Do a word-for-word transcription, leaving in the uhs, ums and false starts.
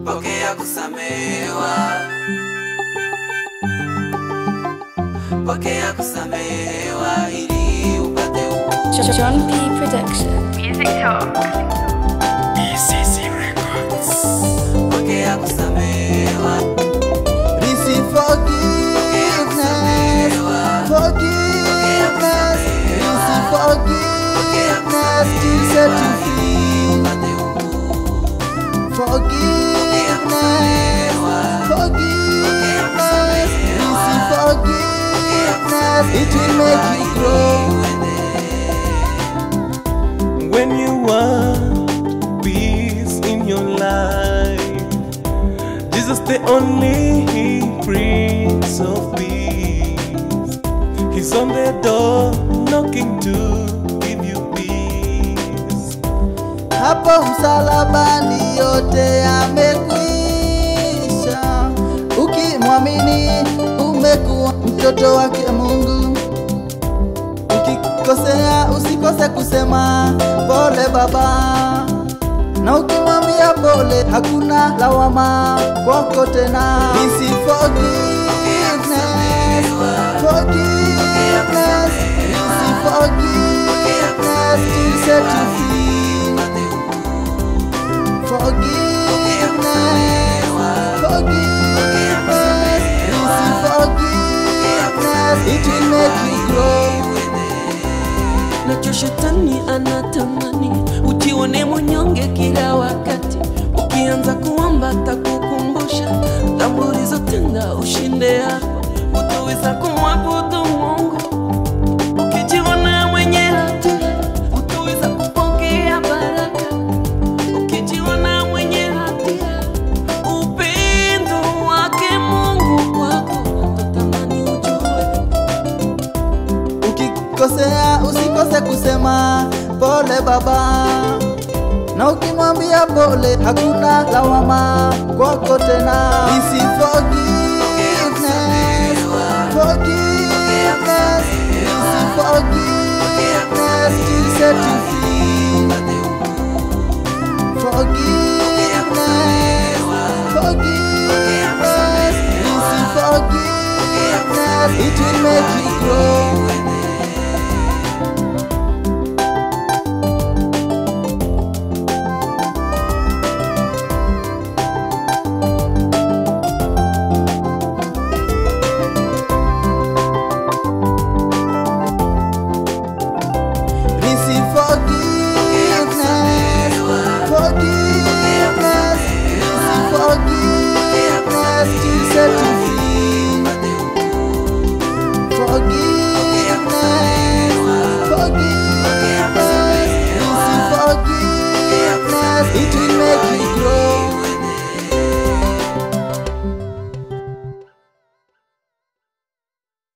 Pokea kusamehewa, pokea kusamehewa ili upate uhuru. John P Production. Music Talk. Mizizi Records. Pokea kusamehewa. Receive forgiveness, forgiveness, receive forgiveness to set you free. Forgiveness, forgiveness, receive forgiveness, it will make you grow. When you want peace in your life, Jesus the only Prince of Peace. He's on the door knocking to give you peace. Hapo msalabani yote yamekwisha. Ukimwamini umekuwa mtoto wake Mungu. Ukikosea usikose kusema pole baba, na ukimwambia pole hakuna lawama kwako tena. Receive forgiveness, forgiveness, receive forgiveness to set you free. Forgiveness, forgiveness, receive forgiveness, it will make you grow. Nacho shetani anatamani ujione mnyonge kila wakati. Ukianza kuomba takukumbusha dhambi ulizotenda, ushinde hapo utaweza kumwabudu Mungu. Ukijiona mwenye hatia utaweza kupokea baraka. Ukijiona mwenye hatia upendo wake Mungu kwako utatamani ujue. Ukikosea usikose kusema pole baba, na ukimwambia pole hakuna lawama kwako tena. Receive forgiveness, forgiveness, receive forgiveness to set you free.